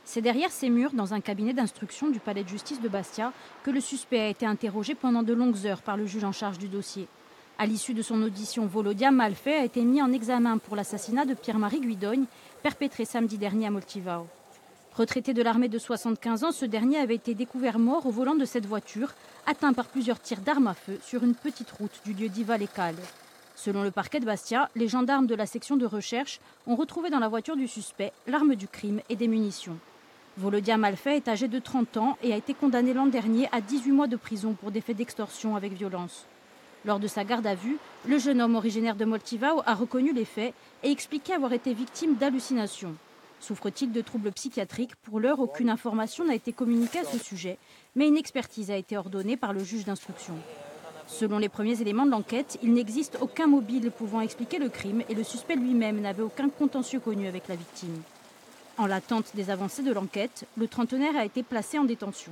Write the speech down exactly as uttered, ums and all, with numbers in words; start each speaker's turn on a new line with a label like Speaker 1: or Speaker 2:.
Speaker 1: C'est derrière ces murs, dans un cabinet d'instruction du palais de justice de Bastia, que le suspect a été interrogé pendant de longues heures par le juge en charge du dossier. À l'issue de son audition, Volodya Malfait a été mis en examen pour l'assassinat de Pierre-Marie Guidogne, perpétré samedi dernier à Moltivao. Retraité de l'armée de soixante-quinze ans, ce dernier avait été découvert mort au volant de cette voiture, atteint par plusieurs tirs d'armes à feu sur une petite route du lieu-dit Valle-Cale. Selon le parquet de Bastia, les gendarmes de la section de recherche ont retrouvé dans la voiture du suspect l'arme du crime et des munitions. Volodya Malfait est âgé de trente ans et a été condamné l'an dernier à dix-huit mois de prison pour des faits d'extorsion avec violence. Lors de sa garde à vue, le jeune homme originaire de Moltivao a reconnu les faits et expliqué avoir été victime d'hallucinations. Souffre-t-il de troubles psychiatriques? Pour l'heure, aucune information n'a été communiquée à ce sujet, mais une expertise a été ordonnée par le juge d'instruction. Selon les premiers éléments de l'enquête, il n'existe aucun mobile pouvant expliquer le crime et le suspect lui-même n'avait aucun contentieux connu avec la victime. En l'attente des avancées de l'enquête, le trentenaire a été placé en détention.